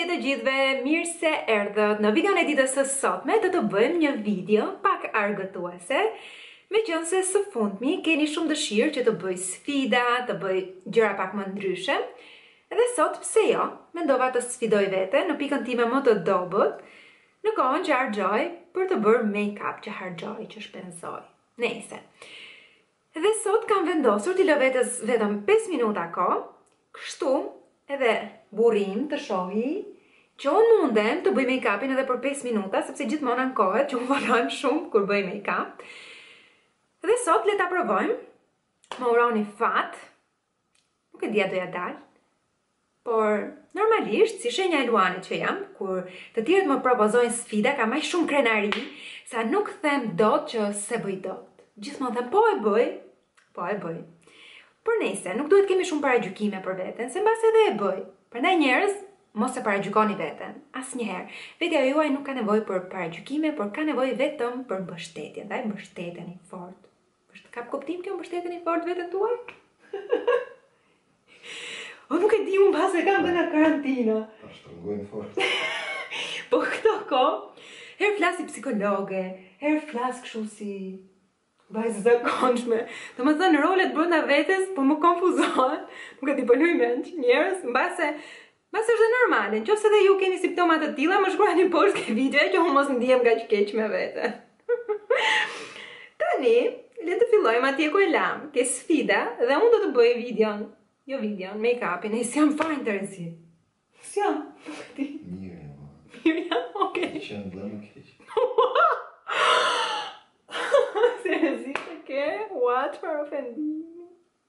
Përshëndetje të gjithëve, mirë se erdhët. Në videon e ditës së sotme do të bëjmë një video pak argëtuese, meqense së fundmi keni shumë dëshirë që të bëj sfida, të bëj gjëra pak më ndryshe. Edhe sot, pse jo, mendova të sfidoj veten në pikën time më të dobët, në kohën që harxoj për të bërë make-up, që harxoj, që shpenzoj. Nejse. Edhe sot kam vendosur t'i lë vetes vetëm 5 minuta kohë, kështu edhe burrim të shohi që unë mundem të bëj make-upin edhe për 5 minuta, sepse gjithmonë ankohet që unë volojm shumë kur bëj make-up. Dhe sot le ta provojmë. Më uroni fat. Nuk e di a doja dal. Por normalisht, si shenja e Luanit që jam, kur të tjerët më propozojnë sfida, ka më shumë krenari, sa nuk them dot që se bëj dot. Gjithmonë them po e bëj. Por nejse, nuk duhet kemi shumë paragjykime për veten, se mbas edhe e bëj. Prandaj njerëz, mos e paragjykoni veten, asnjëherë. Vetja juaj nuk ka nevojë për paragjykime, por ka nevojë vetëm për mbështetje. Ndaj mbështeteni fort. Ka kuptim kjo mbështeteni fort veten tuaj? O nuk e di unë pas e kam dhe nga karantina. Ta shtrëngojnë fort. Po këto kohë, herë flas si psikologe, herë flas kështu si vajzë zakonshme. Të më thënë rolet brenda vetes, po më konfuzohet. Nuk e di po luj mend njerëz, mbase është normale. Nëse edhe ju keni simptoma të tilla, më shkruani poshtë ke video që unë mos ndihem kaq keq me veten. Tani, le të fillojmë atje ku e lam, ke sfida dhe unë do të bëj videon, make-upin, e s'jam fare interesi. S'jam, nuk e di. Mirë jam, okej. Qenë dhe më keq. Seriozisht ke? What for ofendimi?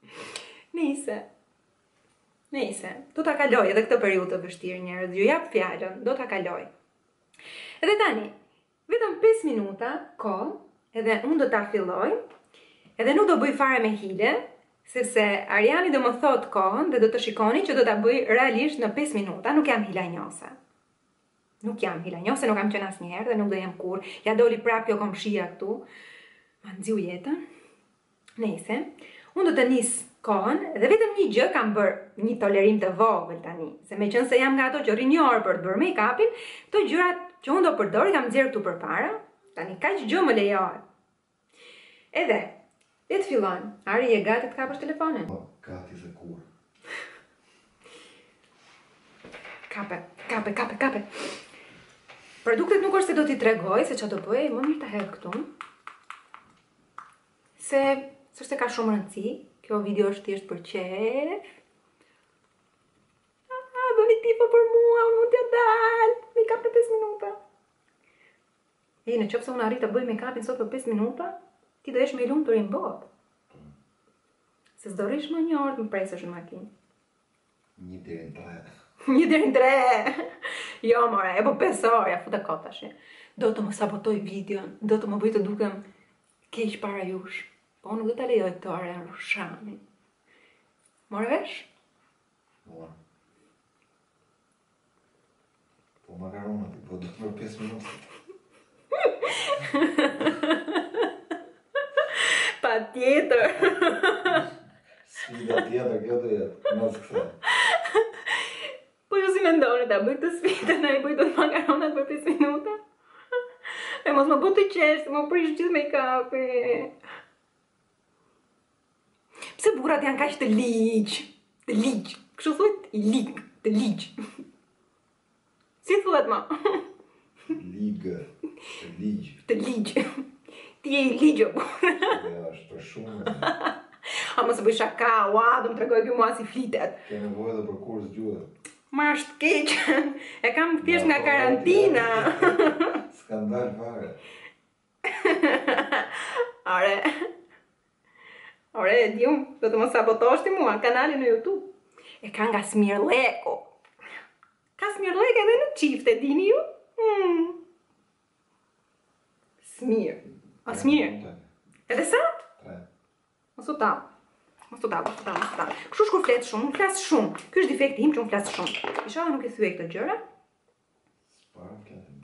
Nejse, do ta kaloj edhe këtë periudhë të vështirë njerëz, ju jap fjalën, do ta kaloj. Edhe tani, vetëm 5 minuta kohë, edhe unë do ta filloj, edhe nuk do bëj fare me hile, sepse Ariani do më thot kohën dhe do të shikoni që do ta bëj realisht në 5 minuta, nuk jam hilanjose. Nuk kam qenë asnjëherë dhe nuk do jam kur. Ja doli prap kjo komshia këtu. Ma nxiu jetën. Nejse, unë do të nis kohën dhe vetëm një gjë kam bërë, një tolerim të vogël tani, se meqense jam nga ato që rrin një orë për të bërë make-upin, këto gjërat që unë do përdor i kam nxjerrë këtu përpara. Tani kaq gjë më lejohet. Edhe, le të fillojmë. Ari, je gati të kapësh telefonin? Po, gati se kur. Kape. Produktet nuk është se do t'i tregoj se që do bëj, më mirë të hedh këtu. Se s'është ka shumë rëndësi, kjo video është thjesht për qef. Bëni tipo për mua, unë mund t'ja dal. Make-up në 5 minuta. Në qoftë se unë arrit të bëj make-upin sot për 5 minuta, ti do jesh me i lumtur në botë. Se s'do rish më një orë të më presësh në makinë. 1 deri në 3. 1 deri në 3. Jo, more, e po 5 orë, ja fut e kot tash. Do të më sabotoj videon, do të më bëj të dukem keq para jush. Po unë nuk do ta lejoj këtë orë në Rushani. More vesh? More. Po makaronat, po do të për 5 minuta. Pa tjetër. Sfida tjetër, kjo do jetë. Mos këthe. Po ju si mendoni ta bëj këtë sfidë, na i bëj dot makaronat për 5 minuta? E mos më bëj të qesh, më prish gjithë make-upi. Pse burrat janë kaq të ligj? Kështu thuhet i lig, të ligj. Si thuhet më? Ligë, Të ligj. Ti je i ligjë. Ja, është shumë. A mos e bëj shaka, do më tregoj kjo mua si flitet. Ke nevojë edhe për kurs gjuhë. Ma është keq. E kam thjesht nga karantina. Skandal fare. Ore, e di unë, do të më sabotosh ti mua, kanalin në YouTube. E ka nga Smirleku. Ka Smirlek edhe në çifte, dini ju? Smir. A smir? Edhe sa? 3. Mos u tall. Kështu shkur flet shumë, unë flas shumë. Ky është defekti im që unë flas shumë. Isha nuk e thyej këtë gjëra? S'para fletem.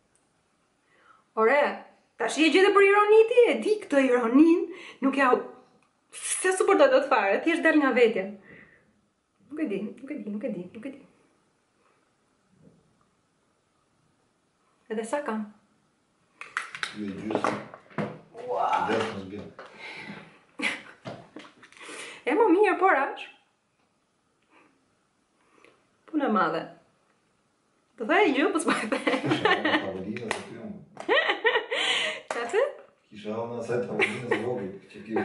Ore, tash je gjete për ironiti, e di këtë ironin, nuk ja se suportoj dot fare, thjesht dal nga vetja. Nuk e di. Edhe sa kam? 2,5. Wow. Dhe mos bjen. E më mirë, por ash. Punë e madhe. Të thaj gjë, po s'ma e the. Kisha ona tavolinës aty unë. Qatë? Kisha ona asaj tavolinës vogël që kjo.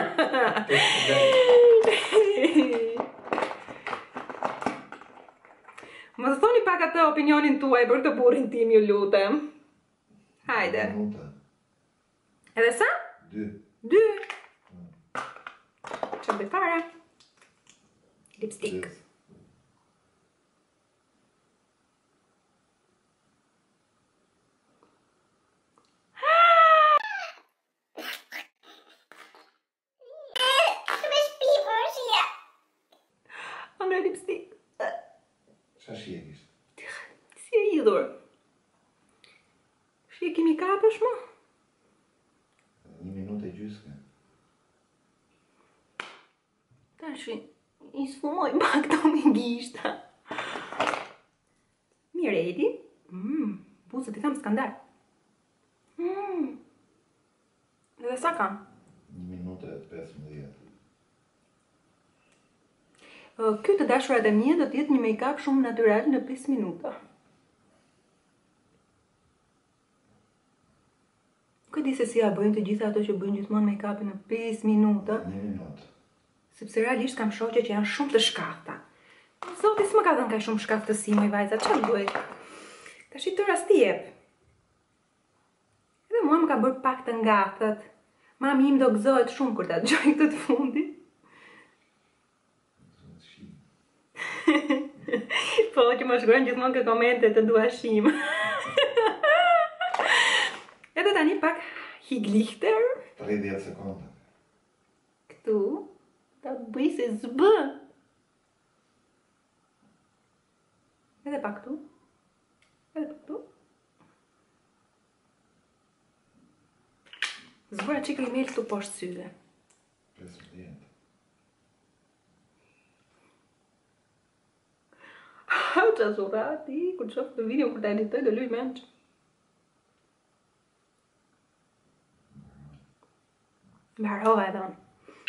Më të thoni pak atë opinionin tuaj për këtë burrin tim, ju lutem. Hajde. Minuta. Edhe sa? 2. 2. Që bëj para? Lipstick. Yes. Hëngre lipstick. Qa shije kishtë? Si e idhur? Shie kimikatësh më? 1 minutë e gjysmë. Tash, i sfumoj pak të me gishta. Mirë, Edi. Buzët i kam skandar. Edhe sa kam? 1 minutë e 15. Ky të dashurat e mia do të jetë një make-up shumë natyral në 5 minuta. Nuk e di se si ja bëjnë të gjitha ato që bëjnë gjithmonë make-upin në 5 minuta. 1 minutë. Sepse realisht kam shoqe që janë shumë të shkafta. Zoti s'më ka dhënë kaq shumë shkaftësi, moj vajza, çfarë bëj? Tash i tëra sti jep. Edhe mua më ka bërë pak të ngathët. Mami im do gëzohet shumë kur ta dëgjoj këtë të fundit. Po, që më shkruajnë gjithmonë këtë komente të dua shim. Edhe tani pak higlichter. 30 sekonda. Këtu, ta bëj se zbë. Edhe pak këtu. Edhe pak këtu. Zbëra qikë rimel këtu poshtë syve. 15. Qa zurati, kur të shofë të video kur të editoj dhe luj menç. Mbarova edhe unë.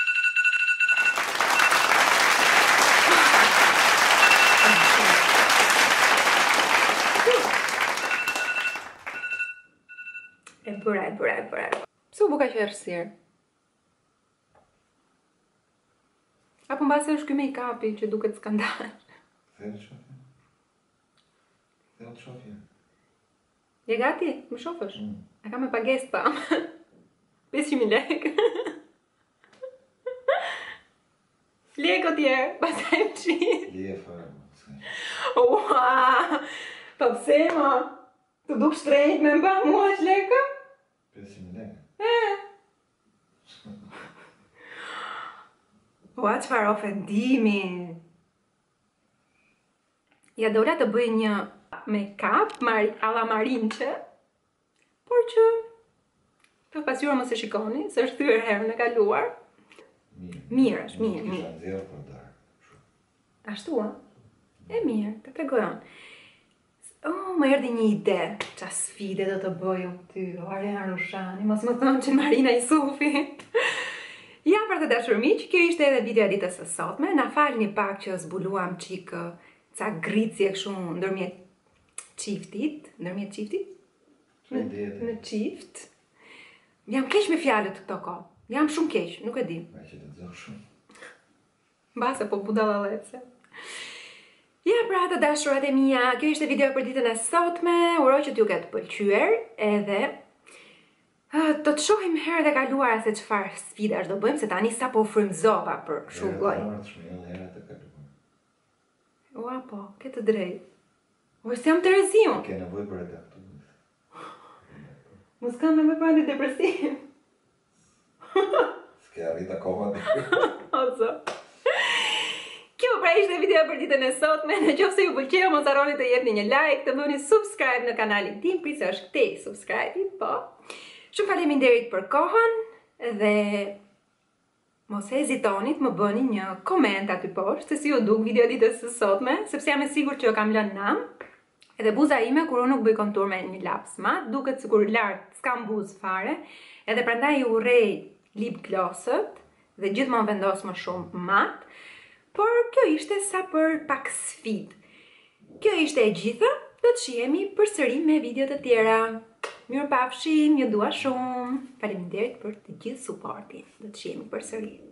E bëra. Pse u buka që errësirë? Apo mbase është ky make-upi që duket skandal? Thërë qofja? Thërë qofja? Je gati? Më shofësh? A kam me pagesë pam. 500.000 lekë. Lekë tjerë, pasaj më qitë. Lije farë. Ua, po pse ma? Të duk shtrejt me mba mua që lekë? 500.000 lekë? Ua, qëfar ofendimi. Ja dola të bëj një make-up alla marinqe, por që të pasyura mos e shikoni, se është thyrë herë në kaluar. Mirë është, mirë. Kisha nxjerrë për darë. Ashtu, a? E mirë, të tregojon. Më erdhi një ide, qa sfide do të bëju ty, Ariana Rushani, mos më thonë që Marina Isufi. Ja, për të dashur miq, kjo ishte edhe video e ditës së sotme. Na falni pak që zbuluam çikë ca gricje kështu ndërmjet çiftit. Në çift. Jam keq me fjalët këto kohë. Jam shumë keq, nuk e di. Ma që të zërë shumë. Mbase po budallalece. Ja, pra të dashurat e mia, kjo ishte video për ditën e sotme. Uroj që t'ju ketë pëlqyer, edhe do të shohim herë dhe kaluara se çfarë sfidash do bëjmë, se tani sa po frymzova për kështu lloj. Ua po, ke të drejtë. O, si jam Tereziu. Ke nevojë për redaktor. Mos kam nevojë për antidepresiv. S'ke arrit akoma. Ozo. Kjo pra ishte video për ditën e sotme. Në qoftë se ju pëlqeu, mos harroni të jepni një like, të bëni subscribe në kanalin tim, prisë është këtej subscribe, po. Shumë faleminderit për kohën dhe mos hezitoni të më bëni një koment aty poshtë se si ju duk video ditës së sotme, sepse jam e sigurt që jo kam lënë nam. Edhe buza ime, kur unë nuk bëj kontur me një laps mat, duket sikur lart s'kam buzë fare, edhe prandaj ju urrej lip glossët dhe gjithmonë vendos më shumë mat, por kjo ishte sa për pak sfidë. Kjo ishte e gjitha, do të shihemi përsëri me video të tjera. Mirupafshim, ju dua shumë. Faleminderit për të gjithë suportin. Do të shihemi përsëri.